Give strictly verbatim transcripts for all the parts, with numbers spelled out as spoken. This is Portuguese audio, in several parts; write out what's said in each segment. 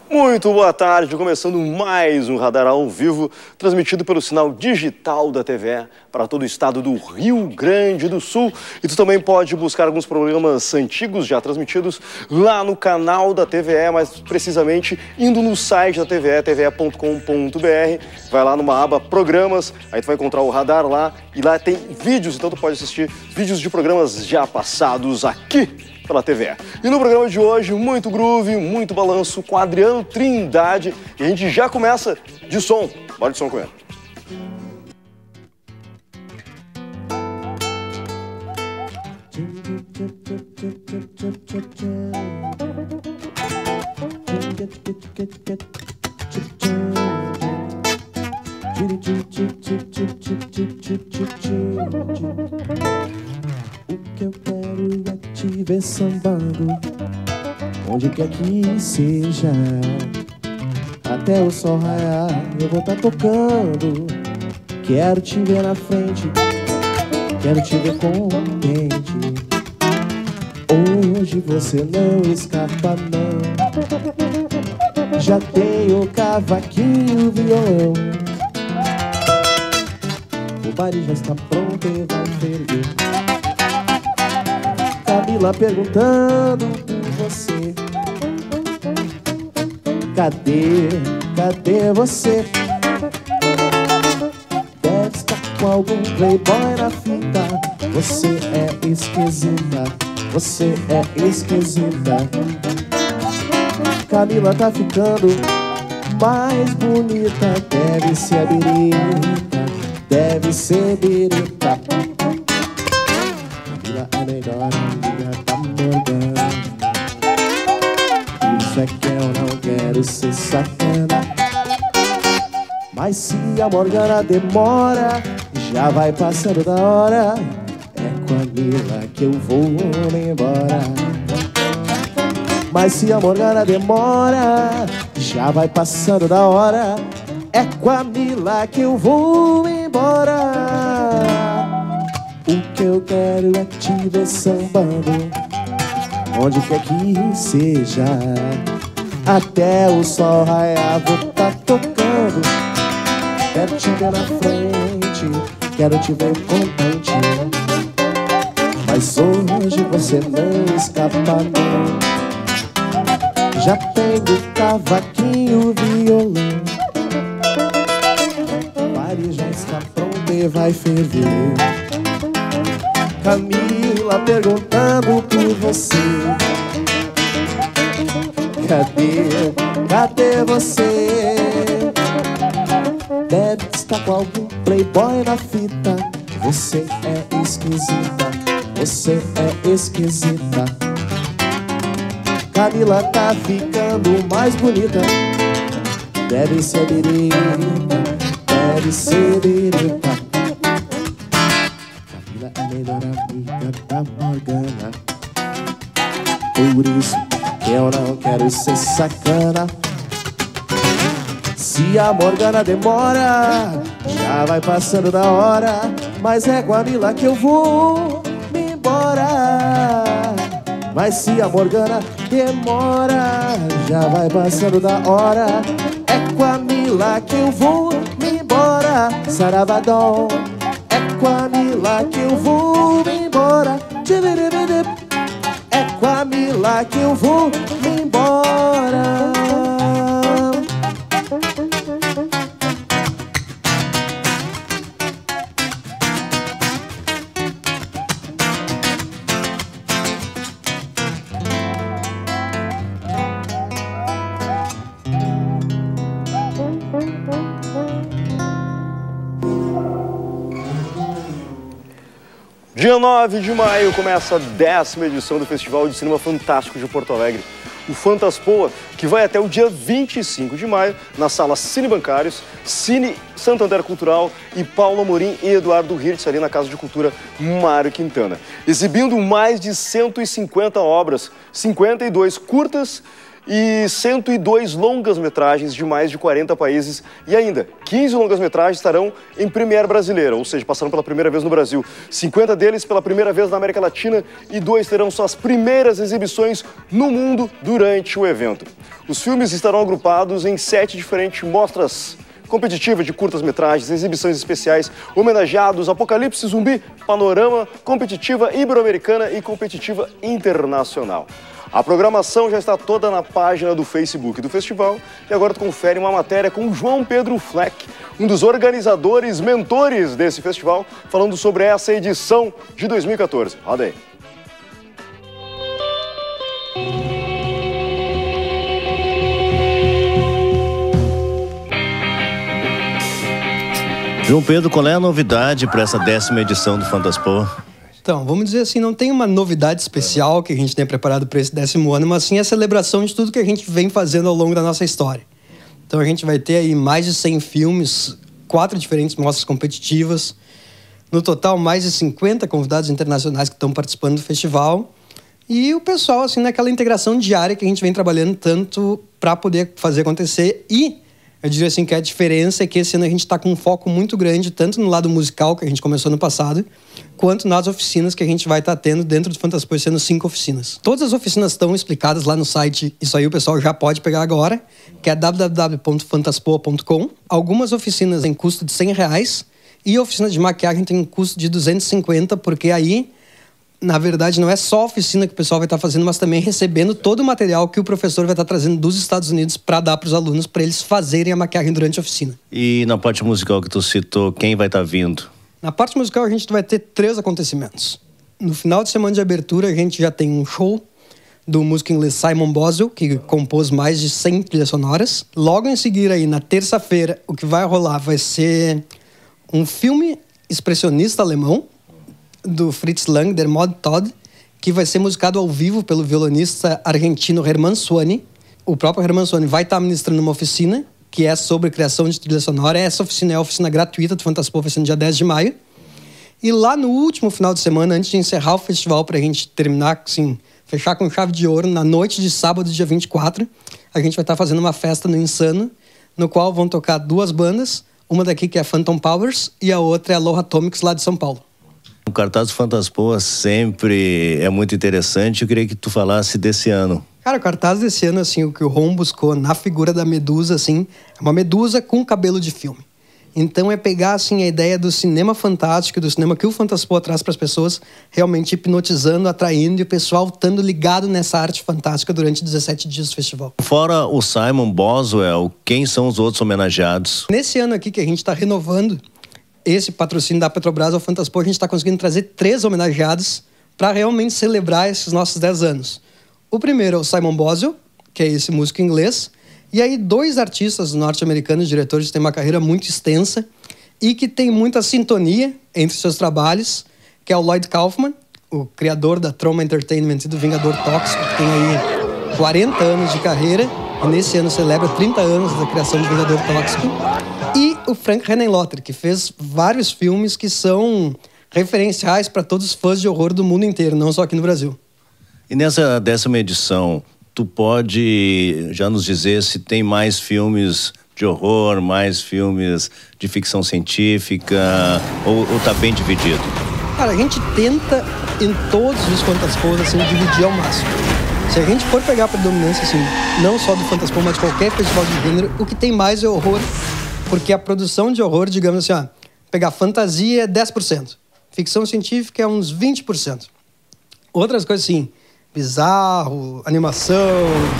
Muito boa tarde, começando mais um Radar ao vivo, transmitido pelo sinal digital da T V E para todo o estado do Rio Grande do Sul. E tu também pode buscar alguns programas antigos já transmitidos lá no canal da T V E, mais precisamente indo no site da T V E, t v e ponto com ponto b r. Vai lá numa aba Programas, aí tu vai encontrar o Radar lá e lá tem vídeos, então tu pode assistir vídeos de programas já passados aqui pela T V E. E no programa de hoje, muito groove, muito balanço com Adriano Trindade. E a gente já começa de som. Bora de som com ele. O que eu quero é te ver sambando, onde quer que seja. Até o sol raiar eu vou estar tocando. Quero te ver na frente, quero te ver contente. Hoje você não escapa não. Já tenho o cavaquinho e o violão. O baile já está pronto e vai ferver. Camila perguntando por você. Cadê, cadê você? Deve estar com algum playboy na fita. Você é esquisita, você é esquisita. Camila tá ficando mais bonita. Deve ser a birita, deve ser birita. Camila é melhor amiga da Morgana. Isso é que eu não quero ser sacana. Mas se a Morgana demora, já vai passando da hora. É com a Mila que eu vou me embora. Mas se a Morgana demora, já vai passando da hora. É com a Mila que eu vou embora. O que eu quero é te ver sambando, onde quer que seja. Até o sol raiar vou tá tocando. Quero te ver na frente, quero te ver contente. Mas hoje você não escapa não. Já tenho cavaquinho, violão. O baile já está pronto e vai ferver. Camila perguntando por você. Cadê, cadê você? Deve estar com algum playboy na fita. Você é esquisita, você é esquisita. Camila tá ficando mais bonita. Deve ser birita, deve ser birita. Camila é a melhor amiga da Morgana. Por isso que eu não quero ser sacana. Se a Morgana demora, já vai passando da hora. Mas é com a Mila que eu vou me embora. Mas se a Morgana demora, já vai passando da hora. É com a Mila que eu vou me embora. Sarabadão. É com a Mila que eu vou me embora. É com a Mila que eu vou me embora. Dia nove de maio começa a décima edição do Festival de Cinema Fantástico de Porto Alegre, o Fantaspoa, que vai até o dia vinte e cinco de maio na sala Cine Bancários, Cine Santander Cultural e Paulo Amorim e Eduardo Hirtz, ali na Casa de Cultura Mário Quintana. Exibindo mais de cento e cinquenta obras, cinquenta e dois curtas e cento e dois longas-metragens de mais de quarenta países e ainda quinze longas-metragens estarão em Premiere brasileira, ou seja, passaram pela primeira vez no Brasil. cinquenta deles pela primeira vez na América Latina e dois terão suas primeiras exibições no mundo durante o evento. Os filmes estarão agrupados em sete diferentes mostras competitiva de curtas-metragens, exibições especiais, homenageados, Apocalipse Zumbi, Panorama, competitiva ibero-americana e competitiva internacional. A programação já está toda na página do Facebook do festival e agora tu confere uma matéria com João Pedro Fleck, um dos organizadores, mentores desse festival, falando sobre essa edição de dois mil e quatorze. Roda aí. João Pedro, qual é a novidade para essa décima edição do Fantaspoa? Então, vamos dizer assim, não tem uma novidade especial que a gente tenha preparado para esse décimo ano, mas sim a celebração de tudo que a gente vem fazendo ao longo da nossa história. Então a gente vai ter aí mais de cem filmes, quatro diferentes mostras competitivas, no total mais de cinquenta convidados internacionais que estão participando do festival e o pessoal, assim, naquela integração diária que a gente vem trabalhando tanto para poder fazer acontecer. E eu diria assim que a diferença é que esse ano a gente está com um foco muito grande, tanto no lado musical, que a gente começou no passado, quanto nas oficinas que a gente vai estar tá tendo dentro do Fantaspoa, sendo cinco oficinas. Todas as oficinas estão explicadas lá no site, isso aí o pessoal já pode pegar agora, que é w w w ponto fantaspoa ponto com. Algumas oficinas têm custo de cem reais e a oficina de maquiagem tem um custo de duzentos e cinquenta, porque aí, na verdade, não é só a oficina que o pessoal vai estar fazendo, mas também recebendo todo o material que o professor vai estar trazendo dos Estados Unidos para dar para os alunos, para eles fazerem a maquiagem durante a oficina. E na parte musical que tu citou, quem vai estar vindo? Na parte musical a gente vai ter três acontecimentos. No final de semana de abertura a gente já tem um show do músico inglês Simon Boswell, que compôs mais de cem trilhas sonoras. Logo em seguida, aí, na terça-feira, o que vai rolar vai ser um filme expressionista alemão, do Fritz Lang, Der Mod Todd, que vai ser musicado ao vivo pelo violonista argentino Hermann Suani. O próprio Hermann Suani vai estar ministrando uma oficina que é sobre criação de trilha sonora. Essa oficina é a oficina gratuita do Fantaspoa, vai ser no dia dez de maio. E lá no último final de semana, antes de encerrar o festival, para a gente terminar, assim, fechar com chave de ouro, na noite de sábado, dia vinte e quatro, a gente vai estar fazendo uma festa no Insano, no qual vão tocar duas bandas, uma daqui que é Phantom Powers e a outra é a Aloha Atomics, lá de São Paulo. O cartaz do Fantaspoa sempre é muito interessante. Eu queria que tu falasse desse ano. Cara, o cartaz desse ano, assim, o que o Ron buscou na figura da Medusa, assim, é uma Medusa com cabelo de filme. Então é pegar, assim, a ideia do cinema fantástico, do cinema que o Fantaspoa traz para as pessoas, realmente hipnotizando, atraindo e o pessoal estando ligado nessa arte fantástica durante dezessete dias do festival. Fora o Simon Boswell, quem são os outros homenageados? Nesse ano aqui que a gente está renovando esse patrocínio da Petrobras ao Fantaspoa, a gente está conseguindo trazer três homenageados para realmente celebrar esses nossos dez anos. O primeiro é o Simon Boswell, que é esse músico inglês, e aí dois artistas norte-americanos, diretores que têm uma carreira muito extensa e que tem muita sintonia entre seus trabalhos, que é o Lloyd Kaufman, o criador da Troma Entertainment e do Vingador Tóxico, que tem aí quarenta anos de carreira e nesse ano celebra trinta anos da criação de Vingador Tóxico. E o Frank Henenlotter, que fez vários filmes que são referenciais para todos os fãs de horror do mundo inteiro, não só aqui no Brasil. E nessa décima edição, tu pode já nos dizer se tem mais filmes de horror, mais filmes de ficção científica, ou, ou tá bem dividido? Cara, a gente tenta em todos os Fantaspoas, assim, dividir ao máximo. Se a gente for pegar a predominância, assim, não só do Fantaspoa, mas de qualquer festival de gênero, o que tem mais é horror. Porque a produção de horror, digamos assim, ó, pegar fantasia é dez por cento. Ficção científica é uns vinte por cento. Outras coisas assim, bizarro, animação,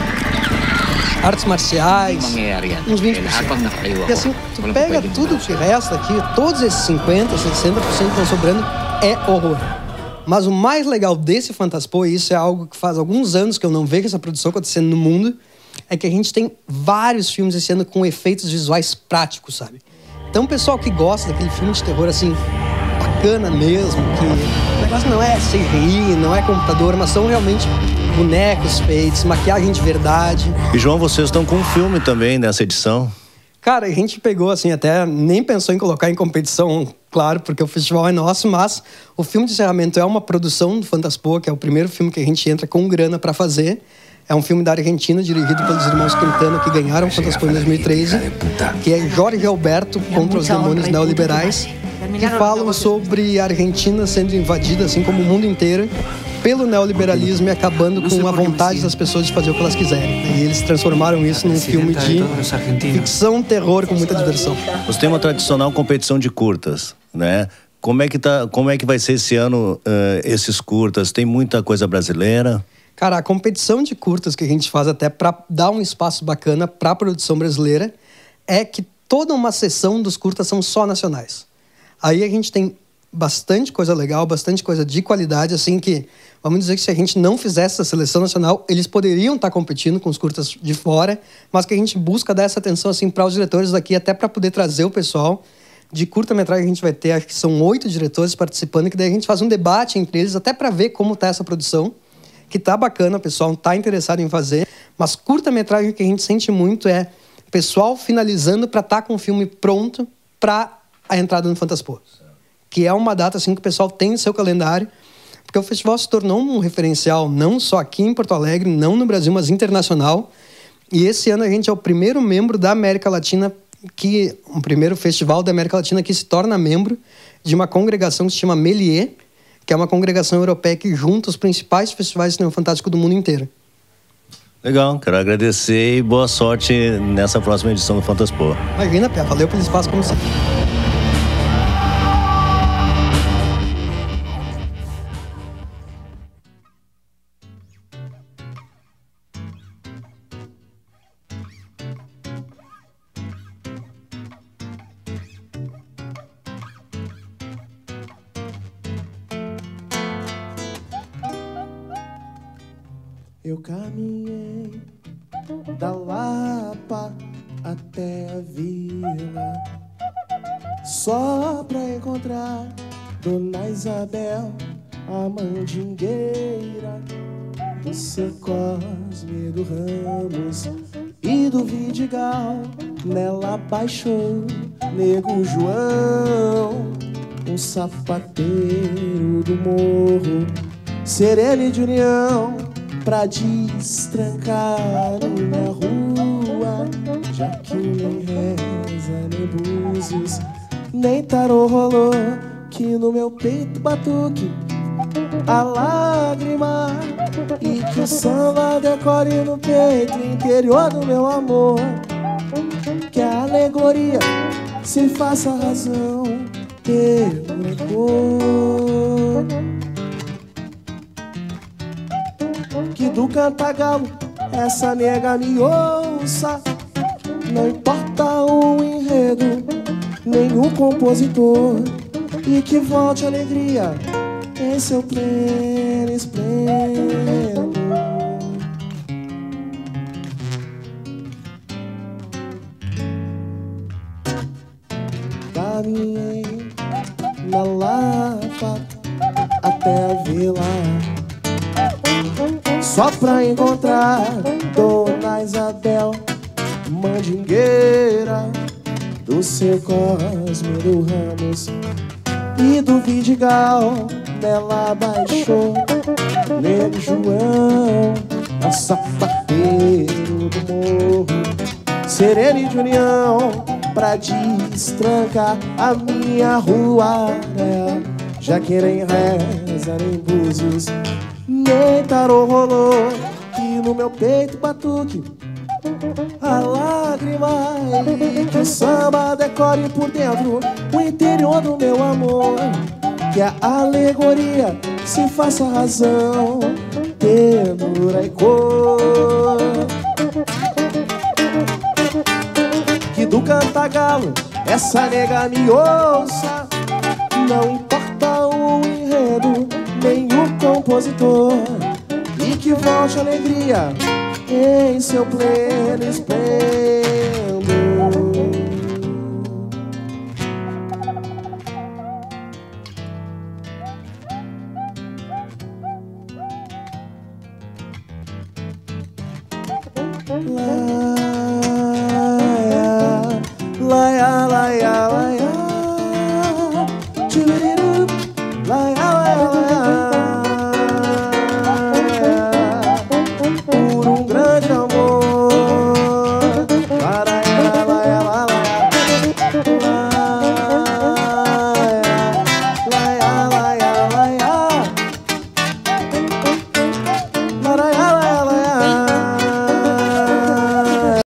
artes marciais, uns vinte por cento. E assim, tu pega tudo que resta aqui, todos esses cinquenta por cento, sessenta por cento que estão sobrando, é horror. Mas o mais legal desse Fantaspoa, e isso é algo que faz alguns anos que eu não vejo essa produção acontecendo no mundo, é que a gente tem vários filmes esse ano com efeitos visuais práticos, sabe? Então, o pessoal que gosta daquele filme de terror, assim, bacana mesmo, que o negócio não é C G I, não é computador, mas são realmente bonecos feitos, maquiagem de verdade. E, João, vocês estão com um filme também nessa edição? Cara, a gente pegou, assim, até nem pensou em colocar em competição, claro, porque o festival é nosso, mas o filme de encerramento é uma produção do Fantaspoa, que é o primeiro filme que a gente entra com grana para fazer. É um filme da Argentina, dirigido pelos irmãos Quintana, que ganharam o Fantaspoa em dois mil e treze, que é Jorge Alberto contra os demônios neoliberais, que falam sobre a Argentina sendo invadida, assim como o mundo inteiro, pelo neoliberalismo e acabando com a vontade das pessoas de fazer o que elas quiserem. E eles transformaram isso num filme de ficção, terror, com muita diversão. Você tem uma tradicional competição de curtas, né? Como é que, tá, como é que vai ser esse ano uh, esses curtas? Tem muita coisa brasileira? Cara, a competição de curtas que a gente faz até para dar um espaço bacana para a produção brasileira é que toda uma sessão dos curtas são só nacionais. Aí a gente tem bastante coisa legal, bastante coisa de qualidade, assim que, vamos dizer que se a gente não fizesse a seleção nacional, eles poderiam estar competindo com os curtas de fora, mas que a gente busca dar essa atenção assim para os diretores daqui, até para poder trazer o pessoal. De curta-metragem a gente vai ter, acho que são oito diretores participando, que daí a gente faz um debate entre eles, até para ver como está essa produção, que tá bacana, o pessoal tá interessado em fazer, mas curta-metragem que a gente sente muito é o pessoal finalizando para estar tá com o filme pronto para a entrada no Fantaspoa. Que é uma data assim que o pessoal tem no seu calendário, porque o festival se tornou um referencial não só aqui em Porto Alegre, não no Brasil, mas internacional. E esse ano a gente é o primeiro membro da América Latina, que um primeiro festival da América Latina que se torna membro de uma congregação que se chama Méliès, que é uma congregação europeia que junta os principais festivais de cinema fantástico do mundo inteiro. Legal, quero agradecer e boa sorte nessa próxima edição do Fantaspoa. Imagina, Pé, valeu pelo espaço como sempre. Eu caminhei da Lapa até a vila só pra encontrar Dona Isabel, a mandingueira do seu Cosme do Ramos e do Vidigal. Nela baixou Nego João, um sapateiro do morro, serene de união, pra destrancar minha rua, já que nem reza, nem búzios, nem tarô rolou, que no meu peito batuque a lágrima, e que o samba decore no peito interior do meu amor, que a alegoria se faça razão pelo cor. Que do cantagalo essa nega me ouça, não importa o enredo, nem o compositor, e que volte a alegria em seu pleno esplendor. Caminhei na Lapa até a vila só pra encontrar Dona Isabel, mandingueira do seu Cosme do Ramos e do Vidigal. Nela baixou Nego João, a sapateiro do morro, serene de união, pra destrancar a minha rua, né? Já que nem reza, nem búzios, nem tarô rolou, que no meu peito batuque a lágrima, e que o samba decore por dentro o interior do meu amor, que a alegoria se faça razão, ternura e cor. Que do cantagalo essa nega me ouça, não importa o enredo, nem o compositor, e que volte a alegria em seu pleno esplendor.